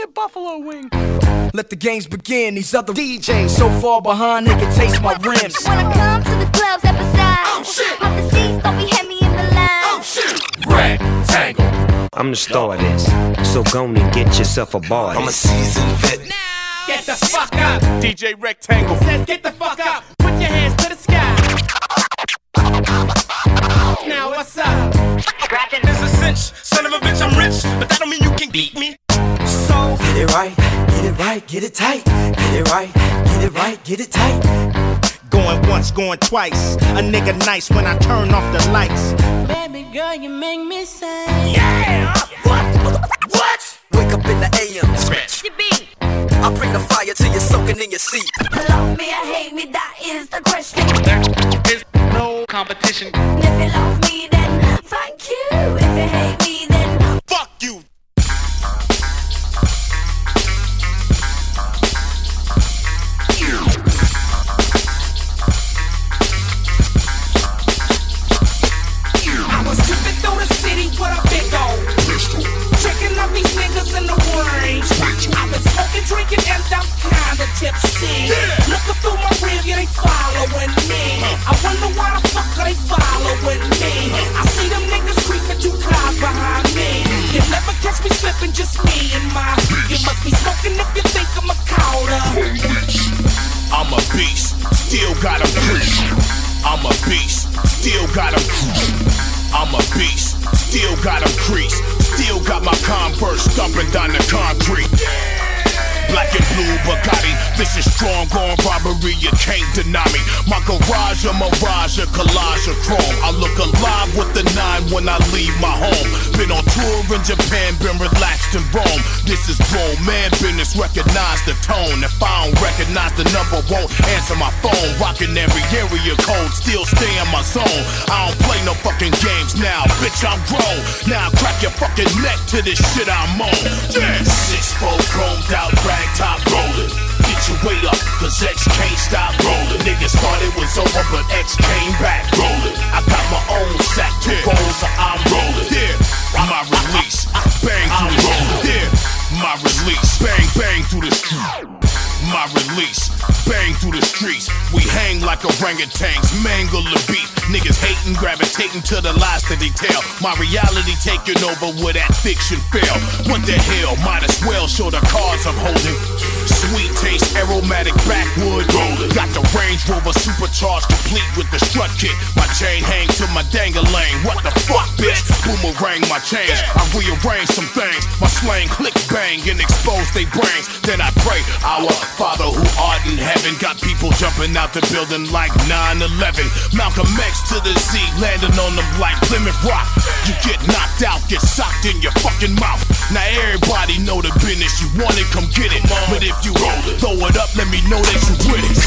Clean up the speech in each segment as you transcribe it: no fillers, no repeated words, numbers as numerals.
buffalo wing. Let the games begin. These other DJs so far behind they can taste my rims. When I come to the clubs at beside, oh shit, off the seats don't be heavy in the line. oh shit, rectangle. I'm the star of this, so go and get yourself a bar. I'm a seasoned vet. Get the fuck up. DJ Rectangle says get the fuck up. Put your hands to the sky. Now what's up? It's a cinch, son of a bitch, I'm rich, but that don't mean you can beat me. So get it right, get it right, get it tight. Get it right, get it right, get it tight. Going once, going twice. A nigga nice when I turn off the lights. Baby girl, you make me say, Yeah! What? Wake up in the AM. Scratch. You beat. I bring the fire till you're soaking in your seat. Love me or hate me, that is the question. There is no competition. If you love me, then thank you. If you hate me, then Fuck you! I was tripping through the city with a big old pistol, checking out these niggas in the range. I've been smoking, drinking, and I'm kinda tipsy. Looking through my rear, yeah, they following me. I wonder why the fuck are they following me? I see them niggas creeping 2 cars behind me. You never catch me slipping, just me and my. You must be smoking if you think I'm a counter. I'm a beast, still got 'em crease. I'm a beast, still got 'em crease. I'm a beast, still got 'em crease. Still got my Converse stomping down the concrete. Black and blue Bugatti, this is strong on robbery, you can't deny me. My garage, a mirage, a collage of chrome. I look alive with the 9 when I leave my home. Been on tour in Japan, been relaxed in Rome. This is grown man business, recognize the tone. If I don't recognize the number, won't answer my phone. Rocking every area code, still stay in my zone. I don't play no fucking games now, bitch, I'm grown. Now crack your fucking neck to this shit I'm on. Yeah. 6-4 chromed out, top rolling. Get your weight up, cause X can't stop rolling. Niggas thought it was over, but X came back rolling. I got my own sack, 2 bowls, so I'm rolling. Yeah, my release, bang through the street. Yeah, my release, bang, bang through the street. My release, bang through the streets. We hang like orangutans, mangle the beat. Niggas hating, gravitating to the lies that they tell. My reality taking over where that fiction fell. What the hell, might as well show the cards I'm holding. Sweet taste, aromatic backwood rolling. Got the Range Rover supercharged, complete with the strut kit. My chain hang to my dangling. What the fuck, bitch? Boomerang my change. I rearrange some things. My slang click bang and expose they brains. Then I pray, our Father who art in heaven. Got people jumping out the building like 9/11. Malcolm X to the Z, landing on them like Plymouth Rock. You get knocked out, get socked in your fucking mouth. Now everybody know the business. You want it, come get it. But if you roll it, throw it up, let me know that you with it.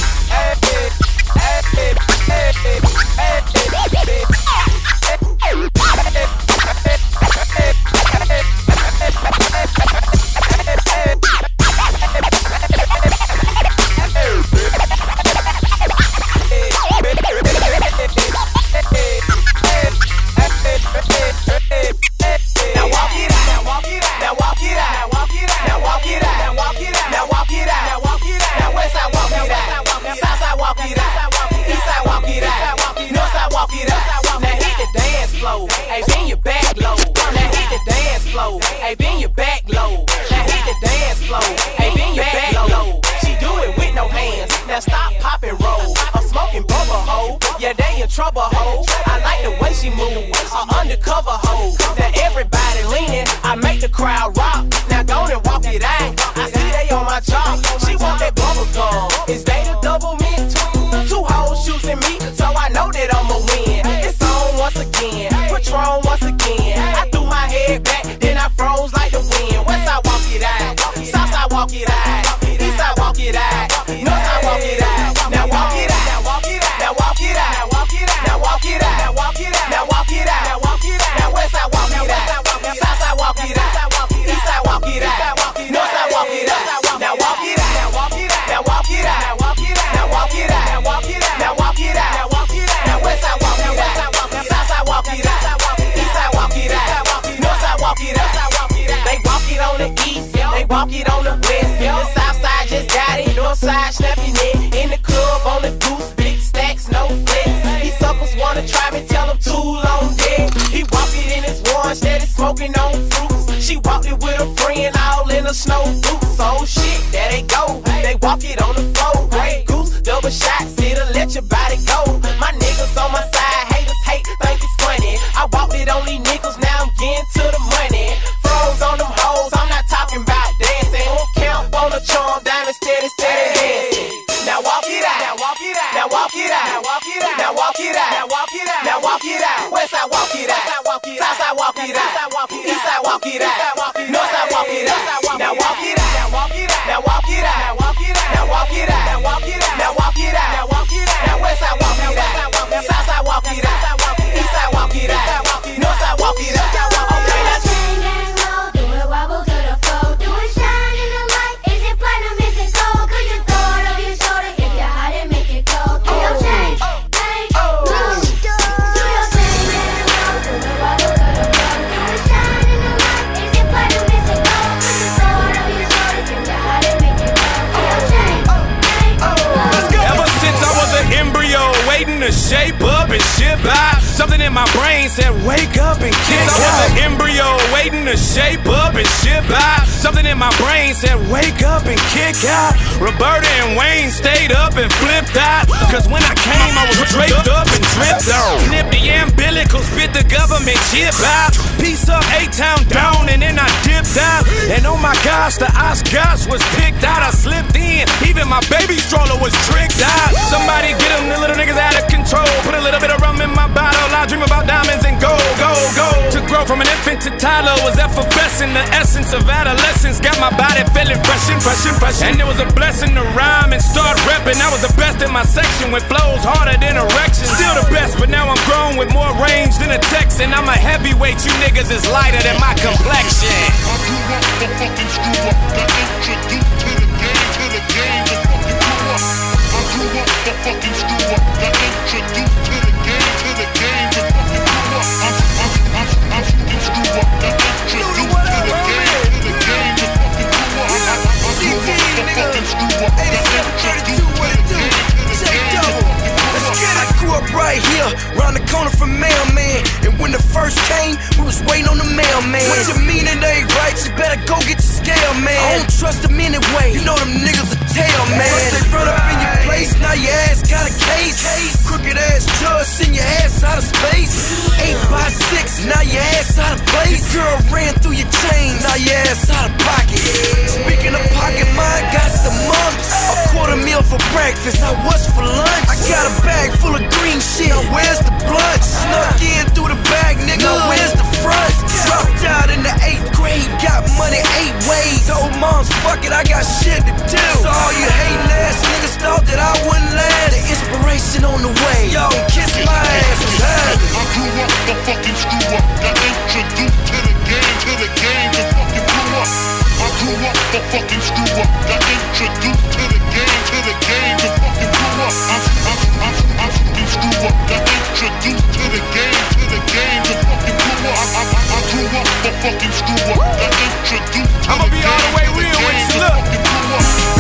Trouble hoe, I like the way she move. Undercover hoe, now everybody leaning. I make the crowd rock. Now go and walk it out. I see they on my job. She want that bubble gum. Is they the double mint? 2 hoes choosing me, so I know that I'ma win. It's on once again, Patron once again. I threw my head back, then I froze like the wind. Westside walk it out, Southside walk it out, Eastside walk it out, Northside walk it out. Now walk it out, now walk it out, now walk it out. Now walk it out, now walk it out, now walk it out, now walk it out, now Westside walk it out, Southside walk it out, Eastside walk it out, Northside walk the snow boots, oh shit, there they go. They walk it on the floor, Grey Goose, double shots, it'll let your body go. My niggas on my side, haters hate, think it's funny. I walked it on these niggas, now I'm getting to the money. Froze on them hoes, I'm not talking about dancing. Won't count on the charm, diamond steady dancing. Now walk it out, now walk it out, now walk it out, now walk it out, now walk it out, now walk it out, now walk it out. Westside walk it out, Southside walk it out, Eastside walk it out, Northside walk it out. Now walk it out, now walk it out, now walk it out, now walk it out, now walk it out, now walk it out, now walk it out, now walk it out. Now Westside walk it out, Southside walk it out, Eastside walk it out, Northside walk it out. Okay, now Swing and roll, do it wobble to the floor. Do it shine in the light. Is it platinum? Is it gold? Could you throw it over your shoulder? If you're hot, it make it cold. Do your thing, bang, move. Do your thing and roll, do it wobble to the floor. Do it shine in the light. Is it platinum? Is it gold? Could you throw it over your shoulder? If you're hot, it make it cold. Do your thing, bang, move. Ever since I was an embryo, waiting to shape up and ship out, something in my brain said, wake up and kick out. I was an embryo, waiting to shape up and ship out, something in my brain said, wake up and kick out. Roberta and Wayne stayed up and flipped out, cause when I came, I was draped up and dripped out. Snip the umbilicals, spit the government chip out. Piece up, A-Town down, and then I dipped out. And oh my gosh, the Oscars was picked out. I slipped in, even my baby stroller was tricked out. Somebody get them, the little niggas out of control. Put a little bit of rum in my bottle, I dream about diamonds and gold, gold, gold. To grow from an infant to Tyler was effervescent. The essence of adolescence got my body feeling fresh and fresh and fresh. And it was a blessing to rhyme and start repping. I was the best in my section with flows harder than erections. Still the best, but now I'm grown with more range than a Texan. I'm a heavyweight, you niggas is lighter than my complexion. I grew up the fucking screw up, got introduced to the game, the fucking grew up. I grew up the fucking screw up, got introduced to the game, the fucking grew up. I'm fucking screw up, got introduced to the game, the fucking grew up. I grew up the fucking screw up, got introduced to the game, the fucking grew up. I grew up right here, round the corner from Mailman. And when the first came, we was waiting on the mailman. What you mean it ain't right? You better go get your scale, man. I don't trust them anyway, you know them niggas a tail, man. First they run up in your place, now your ass got a case. Crooked ass judge, send your ass out of space. 8x6, now your ass out of place. Your girl ran through your chain, now your ass out of pocket. Speaking of pocket, mine got the mumps. A $250,000 for breakfast, now what's for lunch? I got a bag full of green shit, now where's the blunt? Snuck in through the bag, nigga, where's the front? Dropped out in the 8th grade, got money 8 ways. Told moms, fuck it, I got shit to do. So all you hating ass niggas thought that I wouldn't last. The inspiration on the way, y'all kiss my ass, what's happening? I grew up the fucking screw up, got introduced to the game, the fucking grew up. I grew up the fucking screw up, got introduced to the game, the fucking grew up. I'm fucking screw up, got introduced to the game, the fucking grew up. I grew up the fucking screw up, got introduced to I'ma be all the way real with you, look. fucking grew up.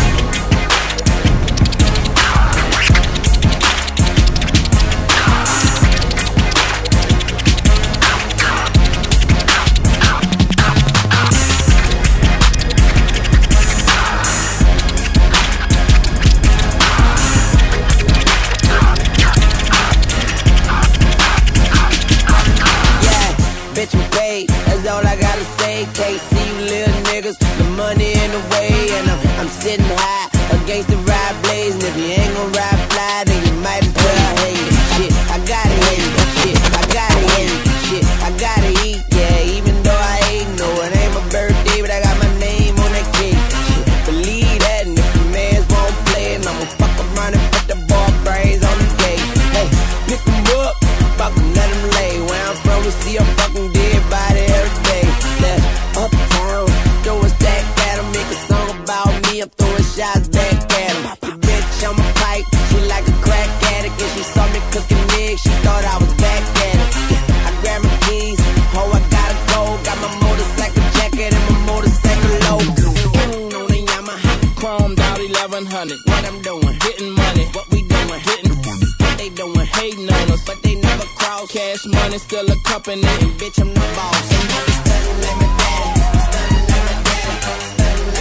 Bitch, we paid, that's all I gotta say. Can't see you little niggas, the money in the way. And I'm sitting high against the ride blaze. And if you ain't gon' ride fly, then you might as well hate it. Shit, I gotta hate it. Shit, I gotta hate it. Shit, I gotta eat, yeah. Even though I ain't know it ain't my birthday, but I got my name on that cake. Shit, believe that, and if the mans won't play it, I'ma fuck around and put the ball brains on the gate. Hey, pick them up, fuck them, let them lay. Where I'm from, we see a fucking dead body every day. Left uptown, throw a stack at him, make a song about me. I'm throwing shots back at him. The bitch on my pipe, she like a crack addict. And she saw me cooking eggs, she thought I was back at it. I grabbed my keys, oh I gotta go. Got my motorcycle jacket and my motorcycle logo. On the Yamaha, chromed out 1100. What I'm doing, hitting money. What we doing, hitting money. What they doing, hating on us, but they never cross. Cash money still a company, and bitch I'm the boss. And stunning like my daddy, stunning like my daddy, stunning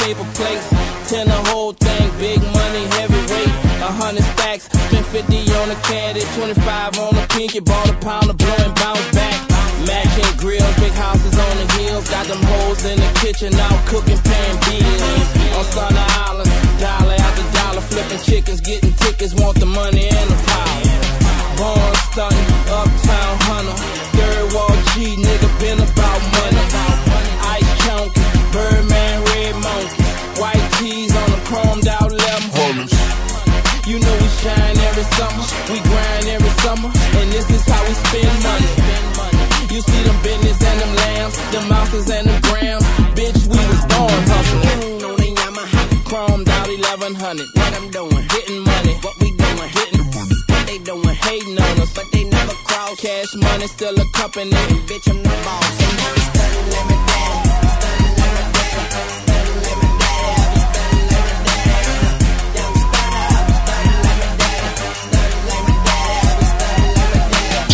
paper plates. 10 the whole thing, big money, heavyweight. 100 stacks, spent 50 on a caddy, 25 on a pinky, bought a pound of blow and bounce back. Matching grills, big houses on the hills, got them hoes in the kitchen, out cooking, paying bills. On Thunder Island, dollar after dollar, flipping chickens, getting tickets, want the money and the power. Born stunting, uptown hunter, third wall G, nigga been about money. Ice chunky, Birdman, red monkey, white tees on the chromed out lemon. You know we shine every summer, we grind every summer, and this is how we spend money. You see them business and them lambs, them mountains and them grams. Bitch, we was born hustling. On the Yamaha, chromed out 1100. What I'm doing, getting money. What we doing, hitting money. What they doing, hating on us, but they never cross. Cash money still a company. And bitch, I'm the boss. And now we stunning lemon daddy, stunning lemon daddy, stunning lemon daddy. I be stunning lemon daddy. Young stunner, I be stunning lemon daddy, stunning lemon daddy. I be stunning lemon daddy.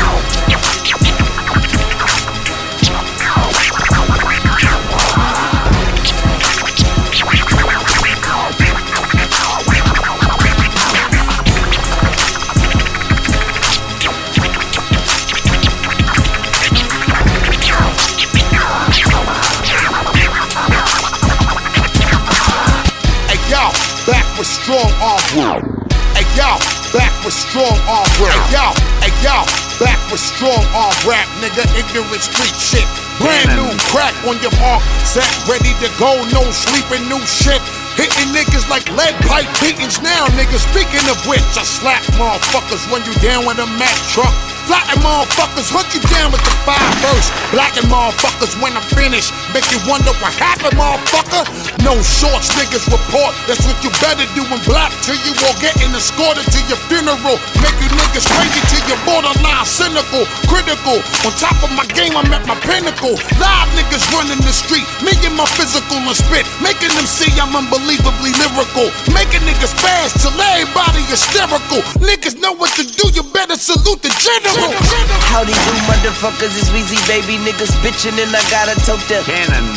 Strong arm work. Hey y'all, back with strong arm work. Hey y'all, back with strong arm rap, nigga. Ignorant street shit. Brand new crack on your mark, set ready to go. No sleeping, new shit. Hitting niggas like lead pipe beatings now, niggas. Speaking of which, I slap motherfuckers when you down with a Mack truck. Flatten motherfuckers, hunt you down with the 5 verse. Blacking motherfuckers when I'm finished. Make you wonder what happened, motherfucker. No shorts, niggas report. That's what you better do and black till you all getting escorted to your funeral. Make you niggas crazy till you're borderline cynical, critical. On top of my game, I'm at my pinnacle. Live niggas running the street, me and my physical and spit, making them see I'm unbelievably lyrical. Making niggas fast till everybody hysterical. Niggas know what to do, you better salute the general. Howdy do, motherfuckers, it's Weezy, baby. Niggas bitchin' and I gotta tote the cannon.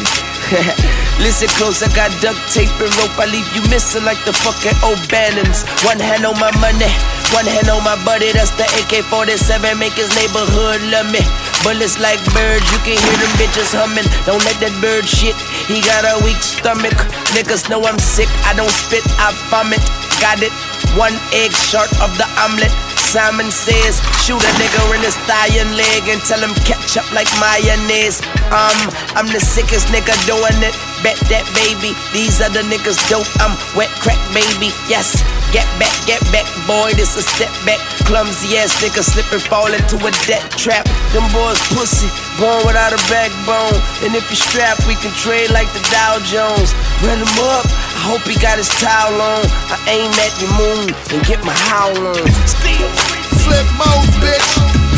Listen close, I got duct tape and rope. I leave you missing like the fucking O'Bannons. One hand on my money, one hand on my buddy. That's the AK-47, make his neighborhood love me. Bullets like birds, you can hear them bitches humming. Don't let that bird shit, he got a weak stomach. Niggas know I'm sick, I don't spit, I vomit. Got it, 1 egg short of the omelet. Simon says, shoot a nigga in his thigh and leg and tell him ketchup like mayonnaise. I'm the sickest nigga doing it. Bet that, baby. These other niggas dope. I'm wet crack, baby. Yes. Get back, boy. This a setback. Clumsy ass nigga slip and fall into a debt trap. Them boys pussy, born without a backbone. And if you strap, we can trade like the Dow Jones. Run him up. I hope he got his towel on. I aim at your moon and get my howl on. Still flip mode, bitch.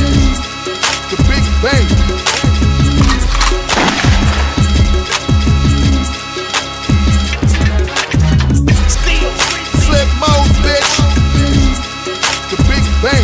The Big Bang. Still flip mode, bitch. The Big Bang.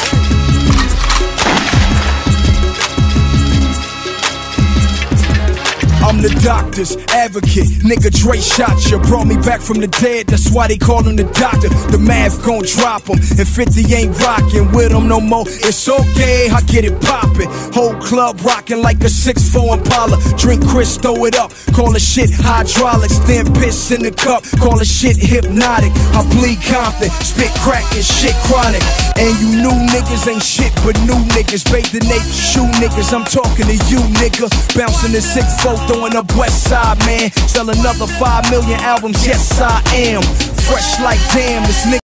I'm the doctor's advocate, nigga. Dre shot ya, brought me back from the dead. That's why they call him the doctor. The math gon' drop him, and 50 ain't rockin' with him no more. It's okay, I get it poppin'. Whole club rockin' like a 6'4" Impala. Drink Chris, throw it up, call the shit hydraulics. Then piss in the cup, call the shit hypnotic. I bleed Compton, spit crack and shit chronic. And you new niggas ain't shit but new niggas. Bathe the naked shoe niggas, I'm talking to you, nigga. Bouncing the 6'4", throwing up West Side, man. Sell another 5 million albums, yes I am. Fresh like damn, this nigga.